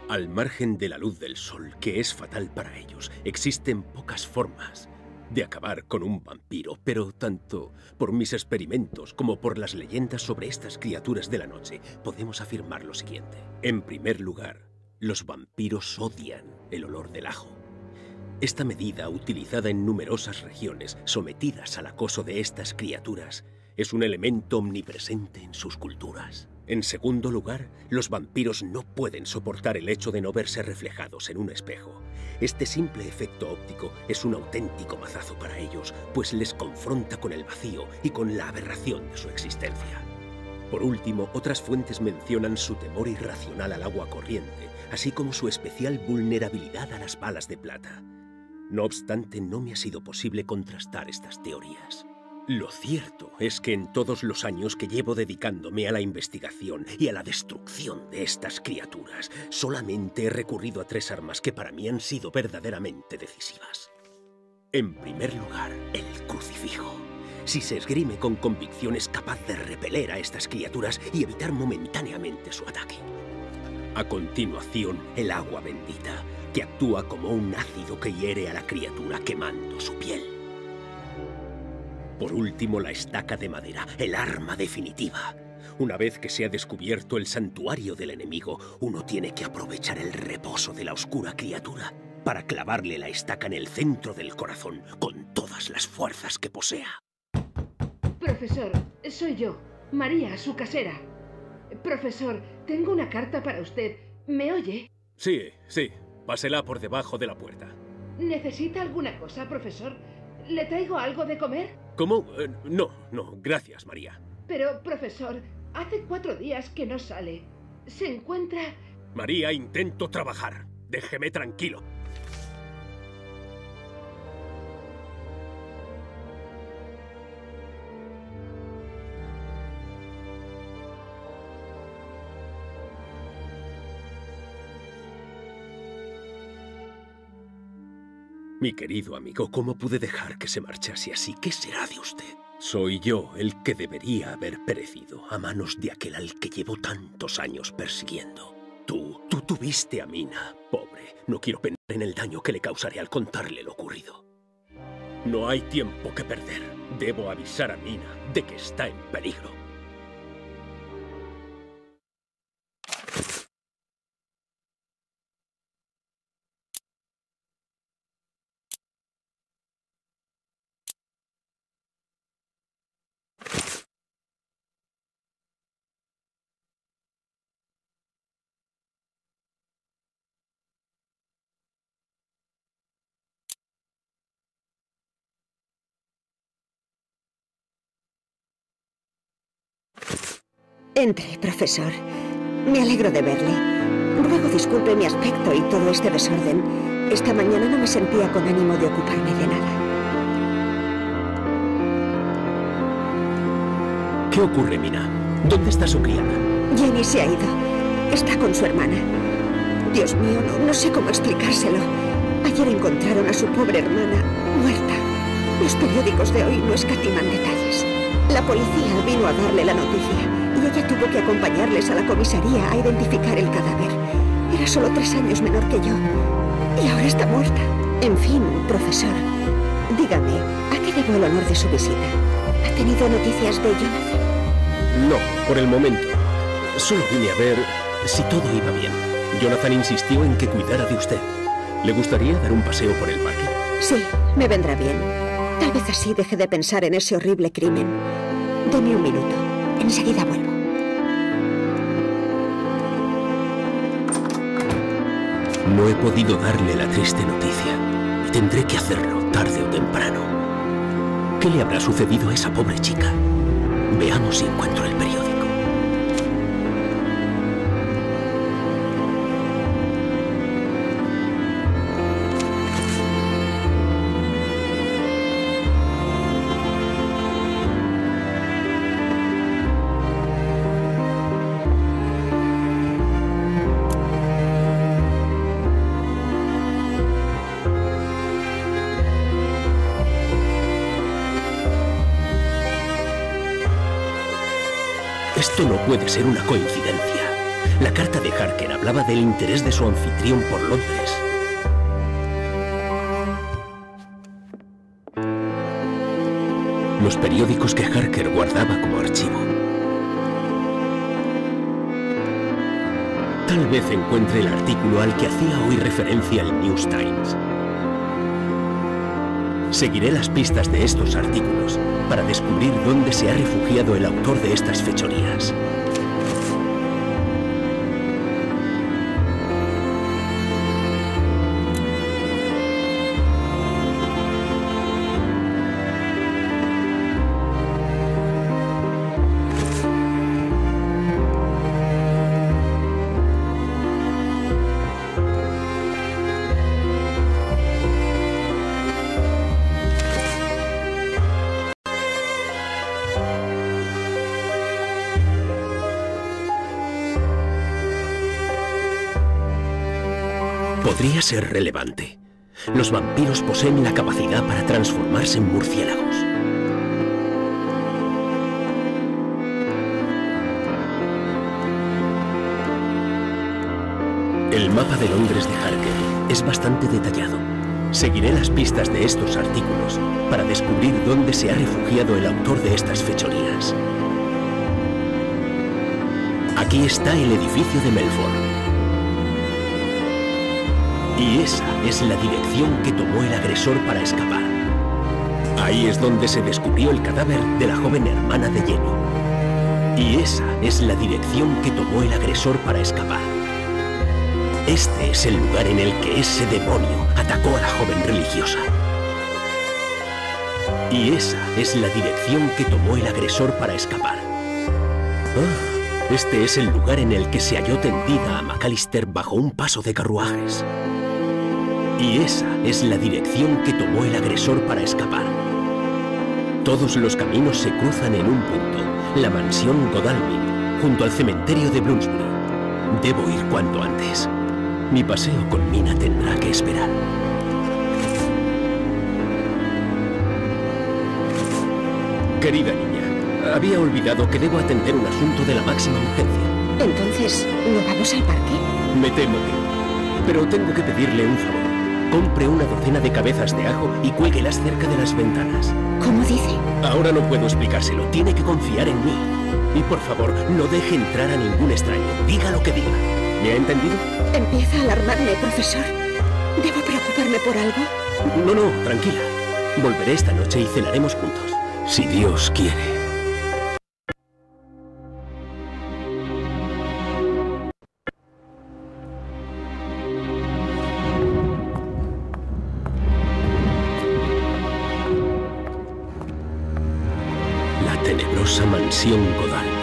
Al margen de la luz del sol, que es fatal para ellos, existen pocas formas de acabar con un vampiro, pero tanto por mis experimentos como por las leyendas sobre estas criaturas de la noche, podemos afirmar lo siguiente. En primer lugar, los vampiros odian el olor del ajo. Esta medida, utilizada en numerosas regiones sometidas al acoso de estas criaturas, es un elemento omnipresente en sus culturas. En segundo lugar, los vampiros no pueden soportar el hecho de no verse reflejados en un espejo. Este simple efecto óptico es un auténtico mazazo para ellos, pues les confronta con el vacío y con la aberración de su existencia. Por último, otras fuentes mencionan su temor irracional al agua corriente, así como su especial vulnerabilidad a las balas de plata. No obstante, no me ha sido posible contrastar estas teorías. Lo cierto es que en todos los años que llevo dedicándome a la investigación y a la destrucción de estas criaturas, solamente he recurrido a 3 armas que para mí han sido verdaderamente decisivas. En primer lugar, el crucifijo. Si se esgrime con convicción, es capaz de repeler a estas criaturas y evitar momentáneamente su ataque. A continuación, el agua bendita, que actúa como un ácido que hiere a la criatura quemando su piel. Por último, la estaca de madera, el arma definitiva. Una vez que se ha descubierto el santuario del enemigo, uno tiene que aprovechar el reposo de la oscura criatura para clavarle la estaca en el centro del corazón con todas las fuerzas que posea. Profesor, soy yo, María, su casera. Profesor, tengo una carta para usted. ¿Me oye? Sí, pásela por debajo de la puerta. ¿Necesita alguna cosa, profesor? ¿Le traigo algo de comer? ¿Cómo? No, gracias, María. Pero, profesor, hace 4 días que no sale. Se encuentra... María, intento trabajar. Déjeme tranquilo. Mi querido amigo, ¿cómo pude dejar que se marchase así? ¿Qué será de usted? Soy yo el que debería haber perecido a manos de aquel al que llevo tantos años persiguiendo. Tú tuviste a Mina, pobre. No quiero pensar en el daño que le causaré al contarle lo ocurrido. No hay tiempo que perder. Debo avisar a Mina de que está en peligro. Entre, profesor. Me alegro de verle. Ruego disculpe mi aspecto y todo este desorden. Esta mañana no me sentía con ánimo de ocuparme de nada. ¿Qué ocurre, Mina? ¿Dónde está su criada? Jenny se ha ido. Está con su hermana. Dios mío, no sé cómo explicárselo. Ayer encontraron a su pobre hermana muerta. Los periódicos de hoy no escatiman detalles. La policía vino a darle la noticia y ella tuvo que acompañarles a la comisaría a identificar el cadáver. Era solo 3 años menor que yo y ahora está muerta. En fin, profesor, dígame, ¿a qué debo el honor de su visita? ¿Ha tenido noticias de Jonathan? No, por el momento. Solo vine a ver si todo iba bien. Jonathan insistió en que cuidara de usted. ¿Le gustaría dar un paseo por el parque? Sí, me vendrá bien. Tal vez así deje de pensar en ese horrible crimen. Deme un minuto. Enseguida vuelvo. No he podido darle la triste noticia. Y tendré que hacerlo tarde o temprano. ¿Qué le habrá sucedido a esa pobre chica? Veamos si encuentro el periódico. Esto no puede ser una coincidencia. La carta de Harker hablaba del interés de su anfitrión por Londres. Los periódicos que Harker guardaba como archivo. Tal vez encuentre el artículo al que hacía hoy referencia el News Times. Seguiré las pistas de estos artículos para descubrir dónde se ha refugiado el autor de estas fechorías. Podría ser relevante. Los vampiros poseen la capacidad para transformarse en murciélagos. El mapa de Londres de Harker es bastante detallado. Seguiré las pistas de estos artículos para descubrir dónde se ha refugiado el autor de estas fechorías. Aquí está el edificio de Melford. Y esa es la dirección que tomó el agresor para escapar. Ahí es donde se descubrió el cadáver de la joven hermana de Jenny. Y esa es la dirección que tomó el agresor para escapar. Este es el lugar en el que ese demonio atacó a la joven religiosa. Y esa es la dirección que tomó el agresor para escapar. Este es el lugar en el que se halló tendida a McAllister bajo un paso de carruajes. Y esa es la dirección que tomó el agresor para escapar. Todos los caminos se cruzan en un punto, la mansión Godalming, junto al cementerio de Bloomsbury. Debo ir cuanto antes. Mi paseo con Mina tendrá que esperar. Querida niña, había olvidado que debo atender un asunto de la máxima urgencia. Entonces, ¿no vamos al parque? Me temo que no, pero tengo que pedirle un favor. Compre una docena de cabezas de ajo y cuélguelas cerca de las ventanas. ¿Cómo dice? Ahora no puedo explicárselo, tiene que confiar en mí. Y por favor, no deje entrar a ningún extraño, diga lo que diga. ¿Me ha entendido? Empieza a alarmarme, profesor. ¿Debo preocuparme por algo? No, tranquila. Volveré esta noche y cenaremos juntos. Si Dios quiere. La tenebrosa mansión Godalming.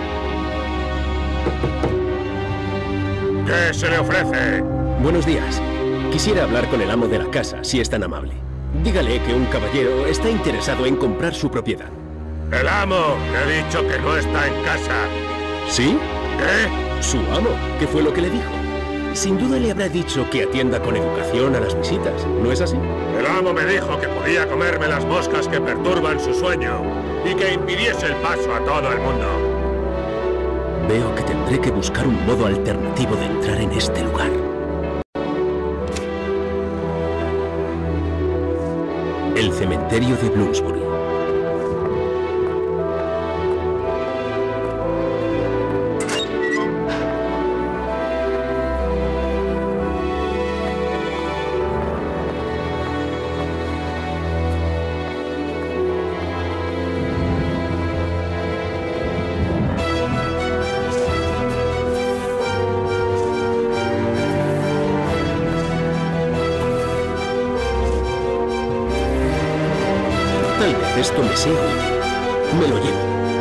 ¿Qué se le ofrece? Buenos días. Quisiera hablar con el amo de la casa, si es tan amable. Dígale que un caballero está interesado en comprar su propiedad. El amo, le he dicho que no está en casa. ¿Sí? ¿Qué? Su amo, ¿qué fue lo que le dijo? Sin duda le habrá dicho que atienda con educación a las visitas, ¿no es así? El amo me dijo que podía comerme las moscas que perturban su sueño y que impidiese el paso a todo el mundo. Veo que tendré que buscar un modo alternativo de entrar en este lugar. El cementerio de Bloomsbury. Tal vez esto me sea útil. Me lo llevo.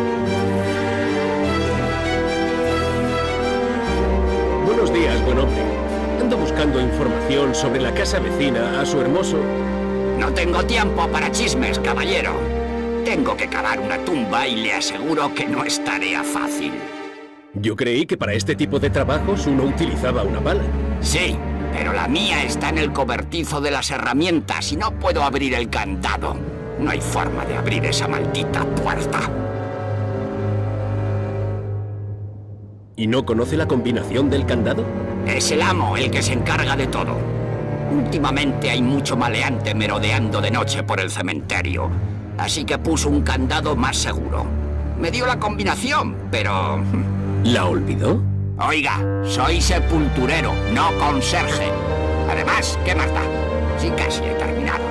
Buenos días, buen hombre. Ando buscando información sobre la casa vecina a su hermoso... No tengo tiempo para chismes, caballero. Tengo que cavar una tumba y le aseguro que no es tarea fácil. Yo creí que para este tipo de trabajos uno utilizaba una pala. Sí, pero la mía está en el cobertizo de las herramientas y no puedo abrir el candado. No hay forma de abrir esa maldita puerta. ¿Y no conoce la combinación del candado? Es el amo el que se encarga de todo. Últimamente hay mucho maleante merodeando de noche por el cementerio, así que puso un candado más seguro. Me dio la combinación, pero... ¿La olvidó? Oiga, soy sepulturero, no conserje. Además, ¿qué más da? Sí, casi he terminado.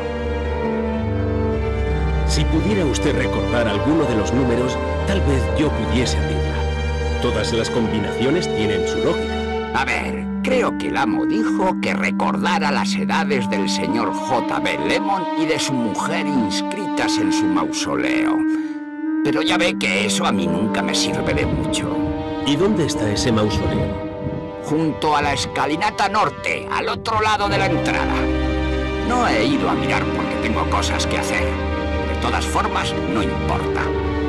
Si pudiera usted recordar alguno de los números, tal vez yo pudiese abrirla. Todas las combinaciones tienen su lógica. A ver, creo que el amo dijo que recordara las edades del señor J.B. Lemon y de su mujer inscritas en su mausoleo. Pero ya ve que eso a mí nunca me sirve de mucho. ¿Y dónde está ese mausoleo? Junto a la escalinata norte, al otro lado de la entrada. No he ido a mirar porque tengo cosas que hacer. De todas formas, no importa.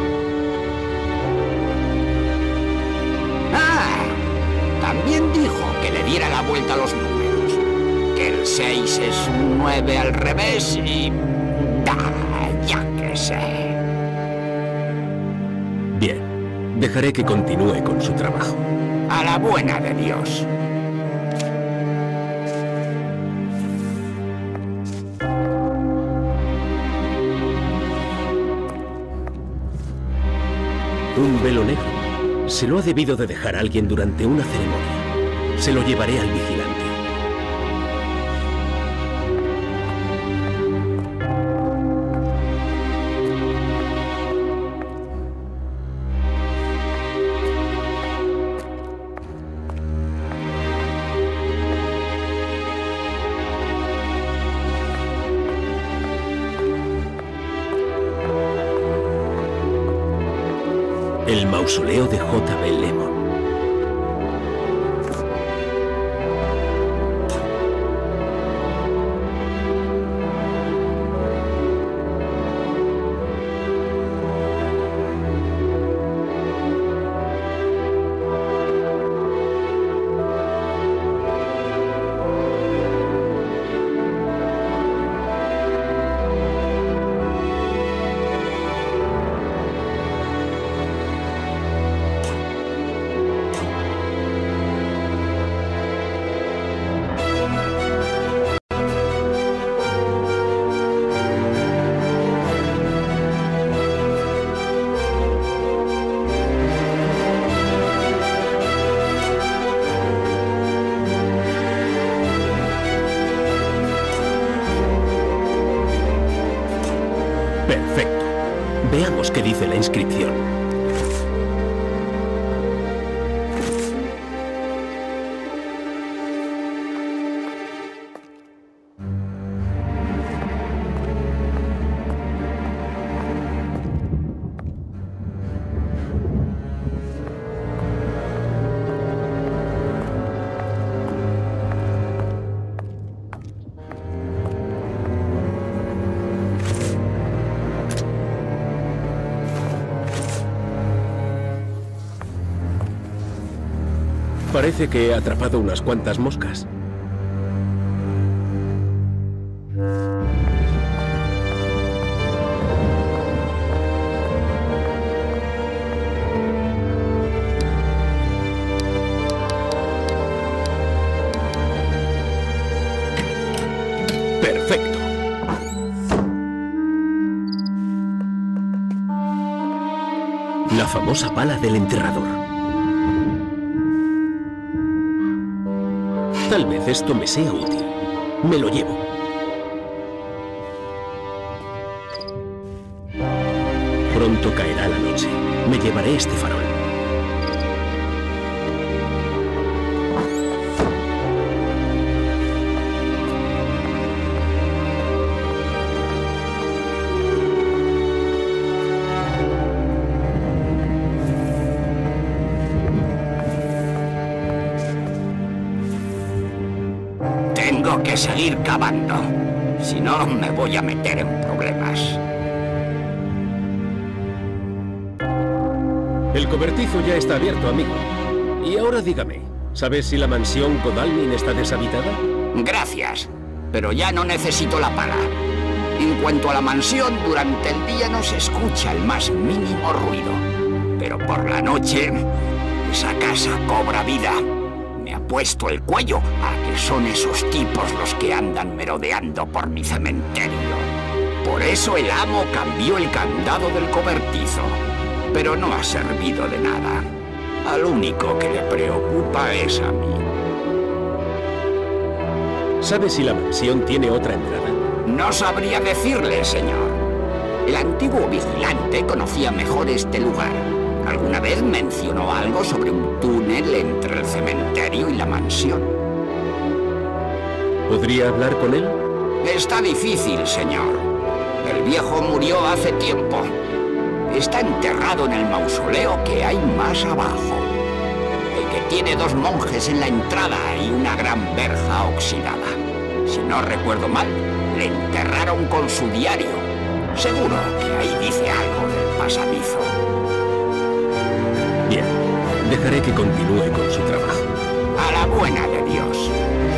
También dijo que le diera la vuelta a los números. Que el 6 es un 9 al revés y... ya que sé. Bien, dejaré que continúe con su trabajo. A la buena de Dios. Un velo negro. Se lo ha debido de dejar a alguien durante una ceremonia. Se lo llevaré al vigilante. El mausoleo de J.B. Lemon. Perfecto. Veamos qué dice la inscripción. Parece que he atrapado unas cuantas moscas. Perfecto. La famosa pala del enterrador. Tal vez esto me sea útil. Me lo llevo. Pronto caerá la noche. Me llevaré este farol. Tengo que seguir cavando. Si no, me voy a meter en problemas. El cobertizo ya está abierto, amigo. Y ahora dígame, ¿sabes si la mansión Godalming está deshabitada? Gracias, pero ya no necesito la pala. En cuanto a la mansión, durante el día no se escucha el más mínimo ruido. Pero por la noche Esa casa cobra vida. Me ha puesto el cuello a que son esos tipos los que andan merodeando por mi cementerio. Por eso el amo cambió el candado del cobertizo. Pero no ha servido de nada. Al único que le preocupa es a mí. ¿Sabe si la mansión tiene otra entrada? No sabría decirle, señor. El antiguo vigilante conocía mejor este lugar. Alguna vez mencionó algo sobre un túnel entre el cementerio y la mansión. ¿Podría hablar con él? Está difícil, señor. El viejo murió hace tiempo. Está enterrado en el mausoleo que hay más abajo. El que tiene 2 monjes en la entrada y una gran verja oxidada. Si no recuerdo mal, le enterraron con su diario. Seguro que ahí dice algo del pasadizo. Bien, dejaré que continúe con su trabajo. A la buena de Dios.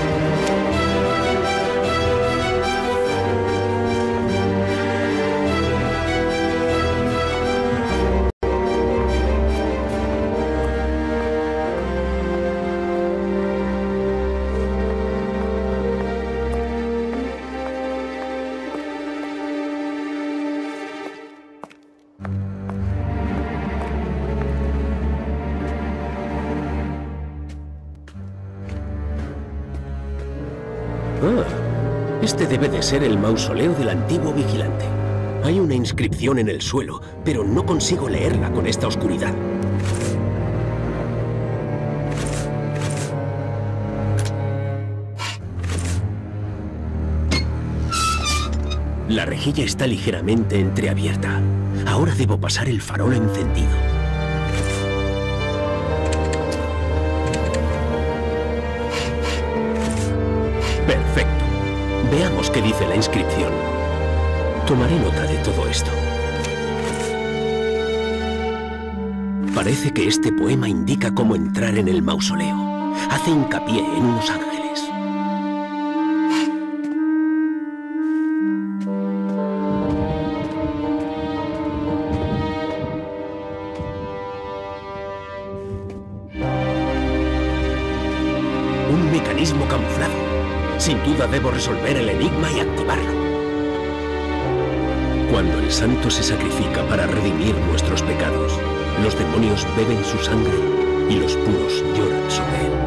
Este debe de ser el mausoleo del antiguo vigilante. Hay una inscripción en el suelo, pero no consigo leerla con esta oscuridad. La rejilla está ligeramente entreabierta. Ahora debo pasar el farol encendido. Perfecto. Veamos qué dice la inscripción. Tomaré nota de todo esto. Parece que este poema indica cómo entrar en el mausoleo. Hace hincapié en unos ángeles. Un mecanismo camuflado. Sin duda debo resolver el enigma y activarlo. Cuando el santo se sacrifica para redimir nuestros pecados, los demonios beben su sangre y los puros lloran sobre él.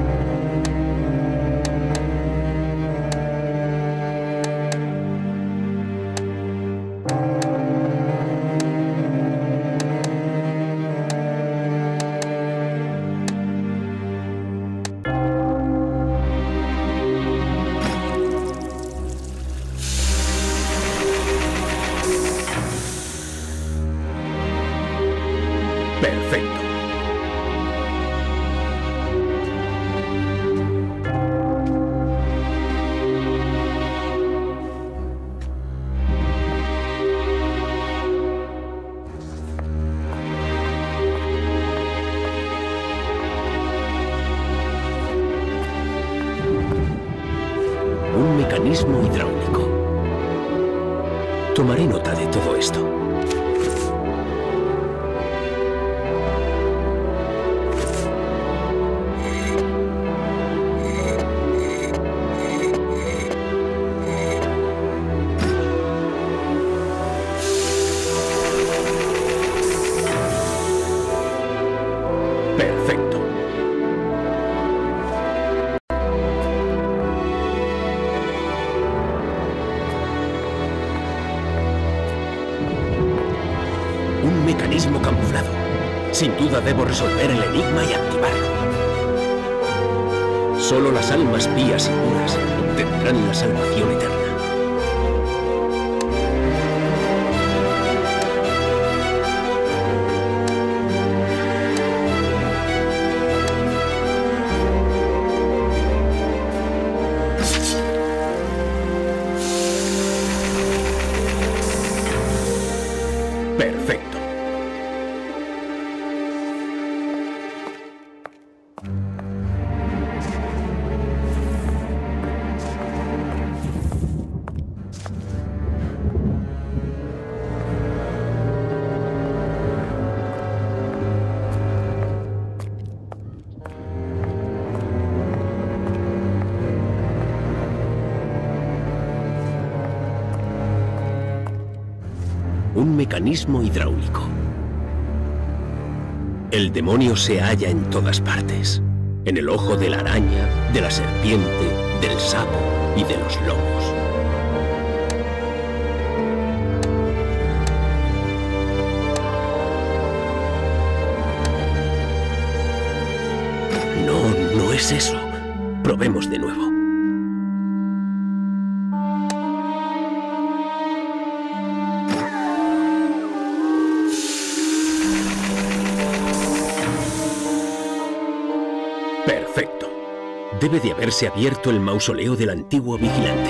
Perfecto. Un mecanismo hidráulico. Tomaré nota de todo esto. Perfecto. Un mecanismo camuflado. Sin duda debo resolver el enigma y activarlo. Solo las almas pías y puras tendrán la salvación eterna. Perfecto. Un mecanismo hidráulico. El demonio se halla en todas partes. En el ojo de la araña, de la serpiente, del sapo y de los lobos. No es eso. Probemos de nuevo. Perfecto. Debe de haberse abierto el mausoleo del antiguo vigilante.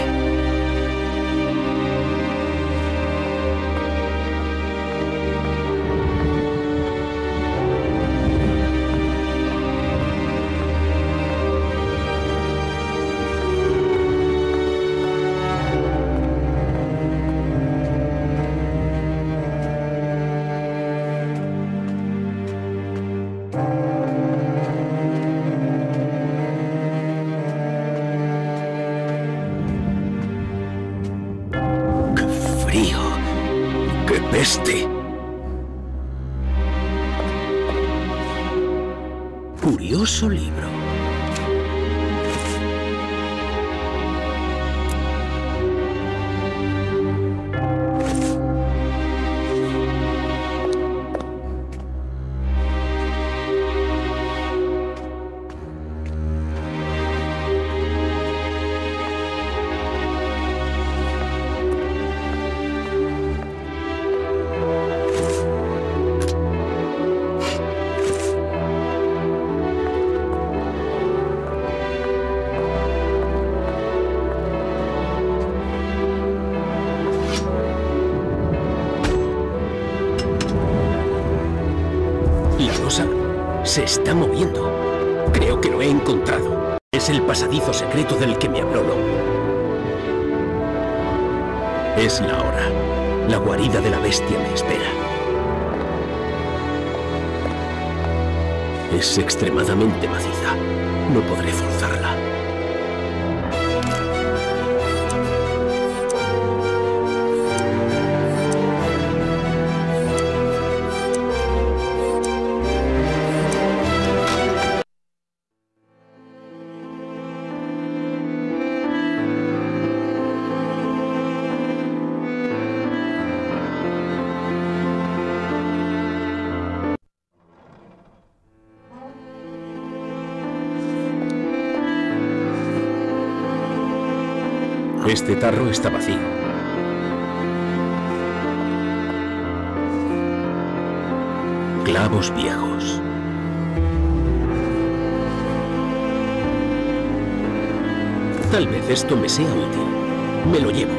¡Qué peste! Curioso libro. Se está moviendo. Creo que lo he encontrado. Es el pasadizo secreto del que me habló Long. Es la hora. La guarida de la bestia me espera. Es extremadamente maciza. No podré forzarla. Este tarro está vacío. Clavos viejos. Tal vez esto me sea útil. Me lo llevo.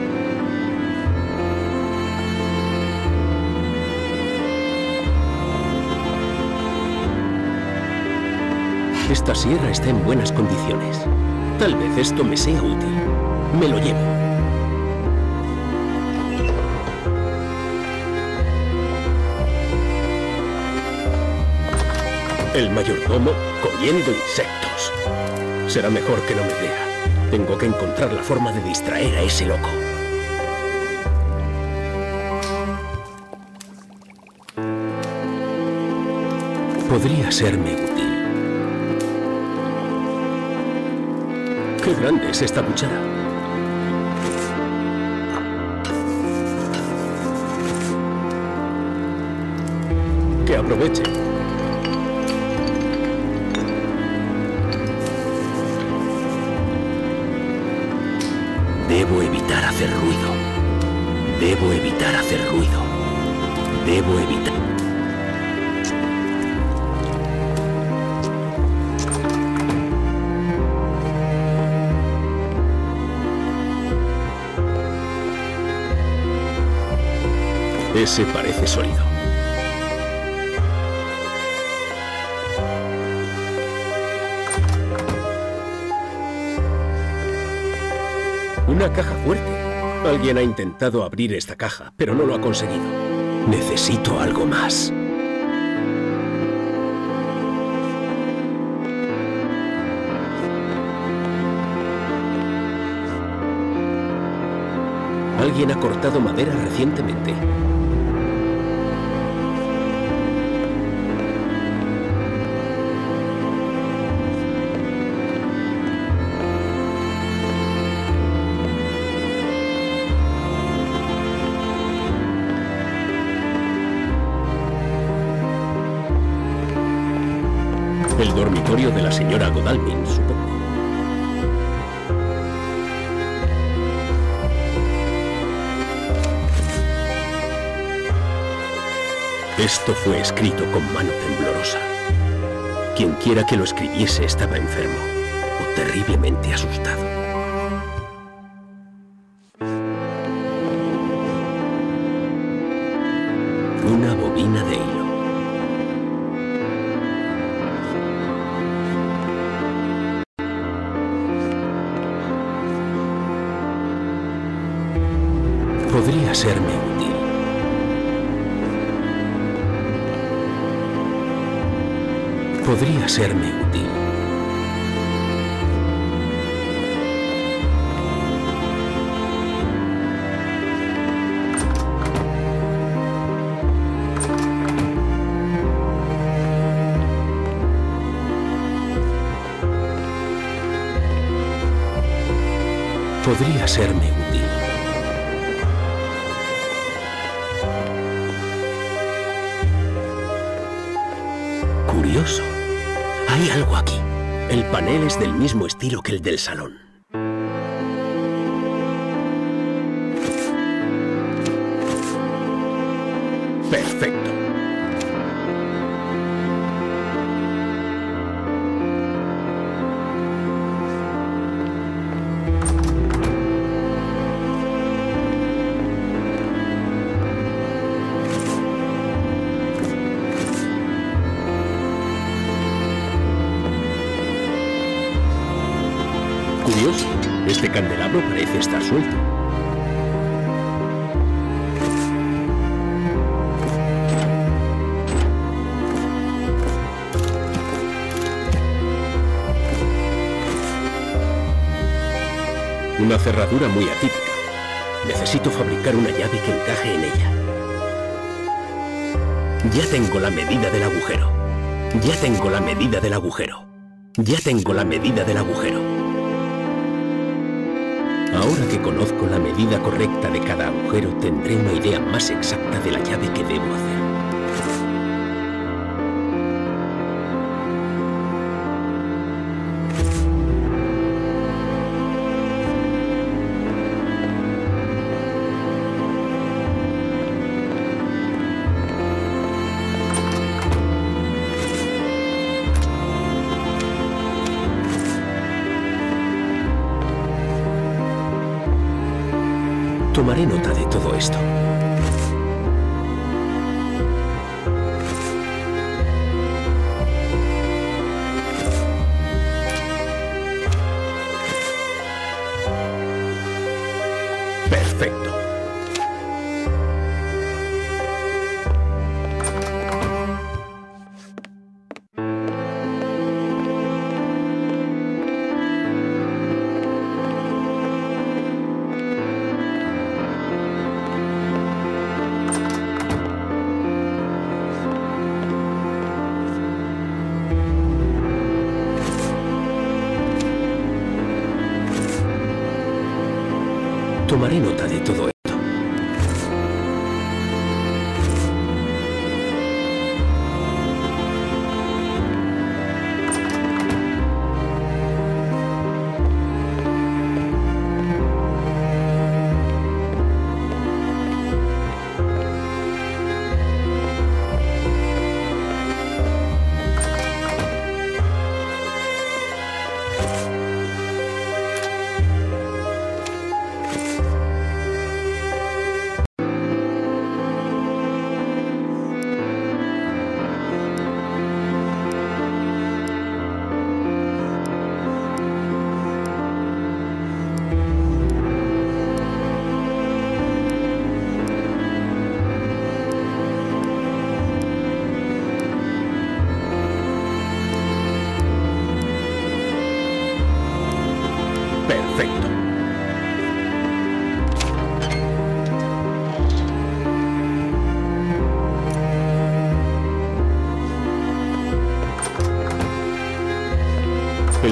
Esta sierra está en buenas condiciones. Tal vez esto me sea útil. Me lo llevo. El mayordomo comiendo insectos. Será mejor que no me vea. Tengo que encontrar la forma de distraer a ese loco. Podría serme útil. ¡Qué grande es esta cuchara! Que aproveche. Debo evitar hacer ruido. Debo evitar hacer ruido. Debo evitar... Ese parece sólido. Una caja fuerte. Alguien ha intentado abrir esta caja, pero no lo ha conseguido. Necesito algo más. Alguien ha cortado madera recientemente. El dormitorio de la señora Godalming, supongo. Esto fue escrito con mano temblorosa. Quien quiera que lo escribiese estaba enfermo o terriblemente asustado. Una bobina de hilo. Podría serme útil. Podría serme útil. Podría serme útil. Curioso. Hay algo aquí. El panel es del mismo estilo que el del salón. Perfecto. Curioso, este candelabro parece estar suelto. Una cerradura muy atípica. Necesito fabricar una llave que encaje en ella. Ya tengo la medida del agujero. Ya tengo la medida del agujero. Ya tengo la medida del agujero. Ahora que conozco la medida correcta de cada agujero, tendré una idea más exacta de la llave que debo hacer. Tomaré nota de todo esto. Perfecto. Tomaré nota de todo esto.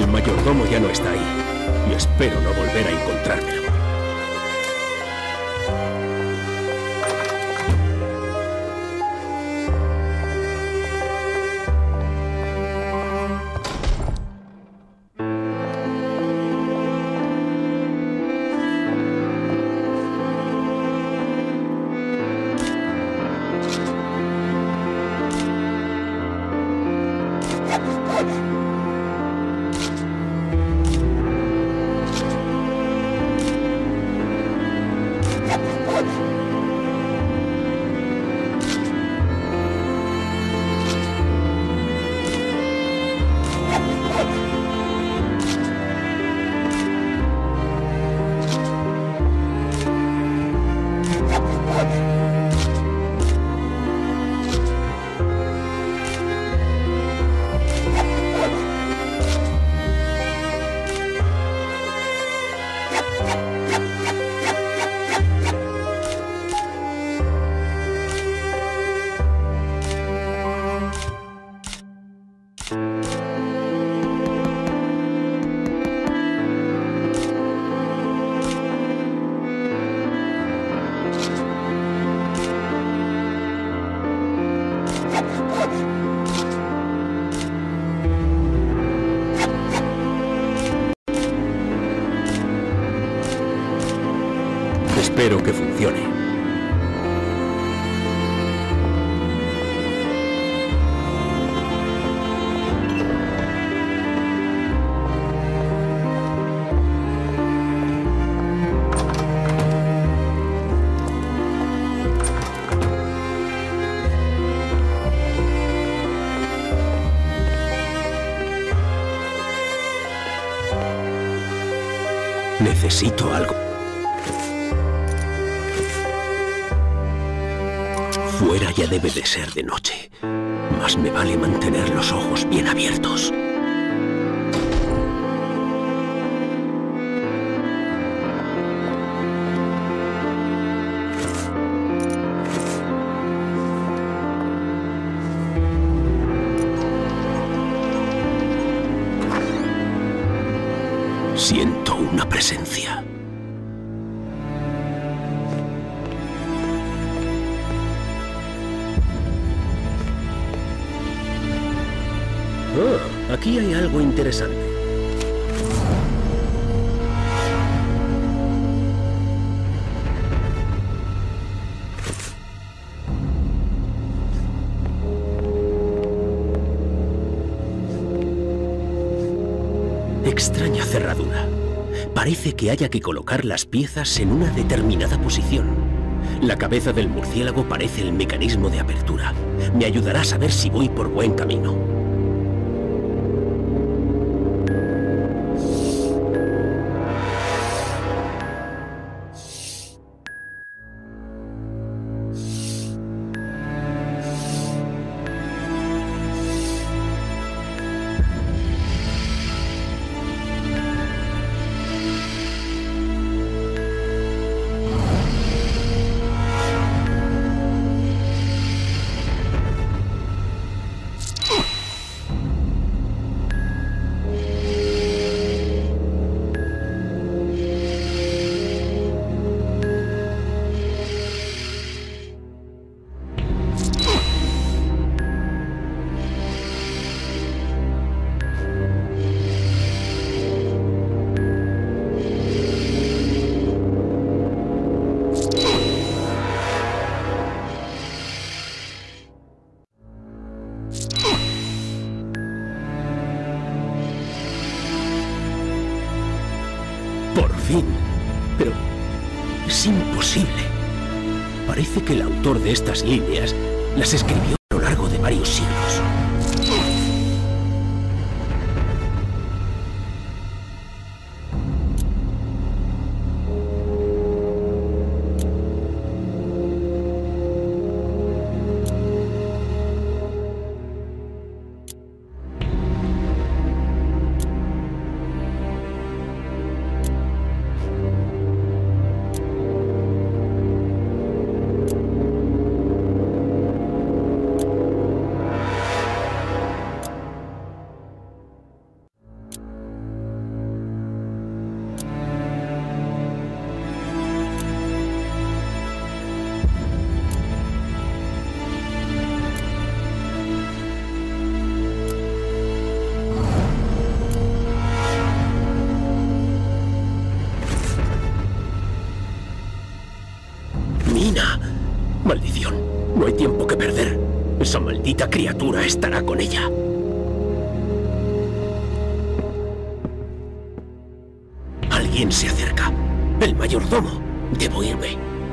El mayordomo ya no está ahí. Y espero no volver a encontrármelo. Espero que funcione. Necesito algo. Fuera ya debe de ser de noche. Más me vale mantener los ojos bien abiertos. Siento una presencia. Oh, aquí hay algo interesante. Extraña cerradura. Parece que haya que colocar las piezas en una determinada posición. La cabeza del murciélago parece el mecanismo de apertura. Me ayudará a saber si voy por buen camino. Por fin. Pero es imposible. Parece que el autor de estas líneas las escribió a lo largo de varios siglos. Mina. Maldición. No hay tiempo que perder. Esa maldita criatura estará con ella. Alguien se acerca. El mayordomo. Debo irme.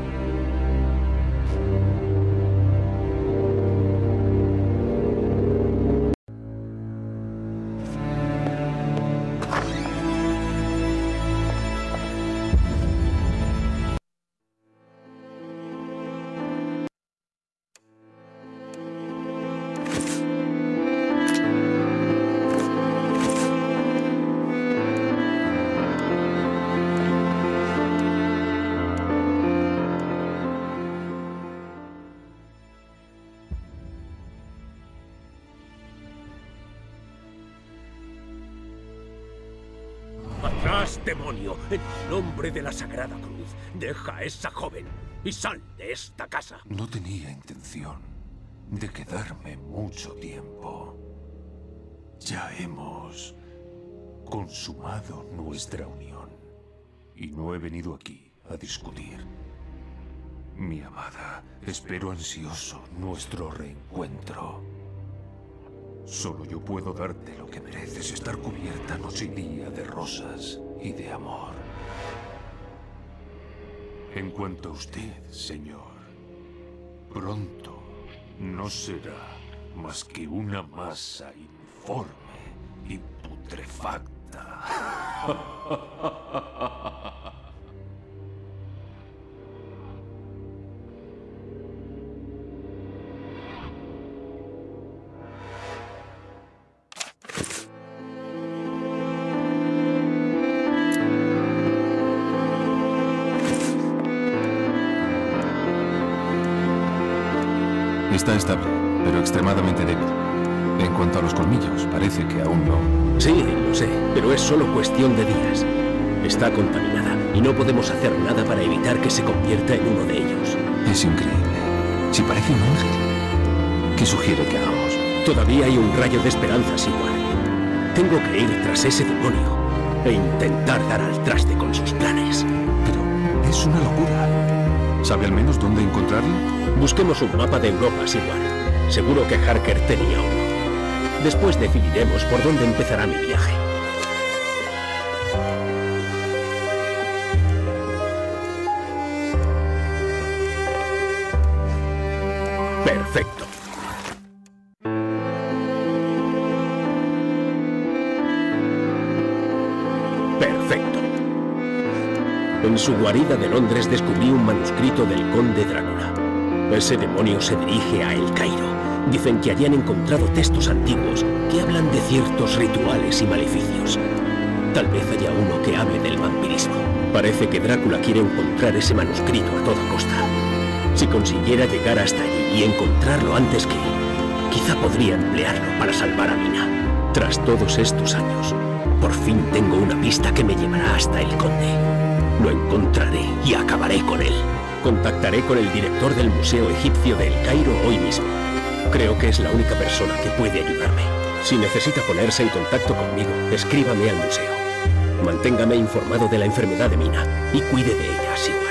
¡Atrás, demonio! En nombre de la Sagrada Cruz, deja a esa joven y sal de esta casa. No tenía intención de quedarme mucho tiempo. Ya hemos consumado nuestra unión. Y no he venido aquí a discutir. Mi amada, espero ansioso nuestro reencuentro. Solo yo puedo darte lo que mereces, estar cubierta noche y día de rosas y de amor. En cuanto a usted, señor, pronto no será más que una masa informe y putrefacta. Está estable, pero extremadamente débil. En cuanto a los colmillos, parece que aún no. Sí, lo sé, pero es solo cuestión de días. Está contaminada y no podemos hacer nada para evitar que se convierta en uno de ellos. Es increíble. Si parece un ángel. ¿Qué sugiere que hagamos? Todavía hay un rayo de esperanza, Sigward. Tengo que ir tras ese demonio e intentar dar al traste con sus planes. Pero es una locura. ¿Sabe al menos dónde encontrarlo? Busquemos un mapa de Europa, Sigward. Seguro que Harker tenía uno. Después decidiremos por dónde empezará mi viaje. Perfecto. Perfecto. En su guarida de Londres descubrí un manuscrito del conde Drácula. Ese demonio se dirige a El Cairo. Dicen que allí han encontrado textos antiguos que hablan de ciertos rituales y maleficios. Tal vez haya uno que hable del vampirismo. Parece que Drácula quiere encontrar ese manuscrito a toda costa. Si consiguiera llegar hasta allí y encontrarlo antes que él, quizá podría emplearlo para salvar a Mina. Tras todos estos años, por fin tengo una pista que me llevará hasta el conde. Lo encontraré y acabaré con él. Contactaré con el director del Museo Egipcio de El Cairo hoy mismo. Creo que es la única persona que puede ayudarme. Si necesita ponerse en contacto conmigo, escríbame al museo. Manténgame informado de la enfermedad de Mina y cuide de ella, sí.